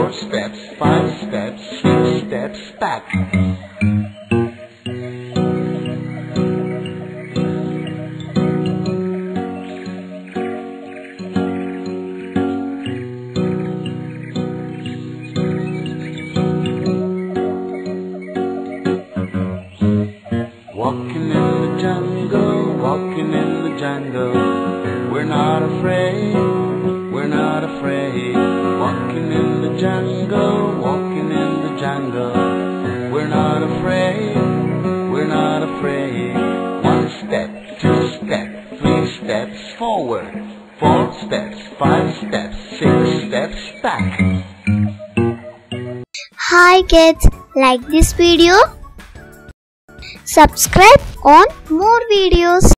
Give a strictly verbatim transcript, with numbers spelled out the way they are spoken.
four steps, five steps, six steps back. Walking in the jungle, walking in the jungle, we're not afraid, we're not afraid. Walking in the jungle, walking in the jungle, we're not afraid, we're not afraid. One step, two steps, three steps forward, four steps, five steps, six steps back. Hi kids, like this video? Subscribe on more videos.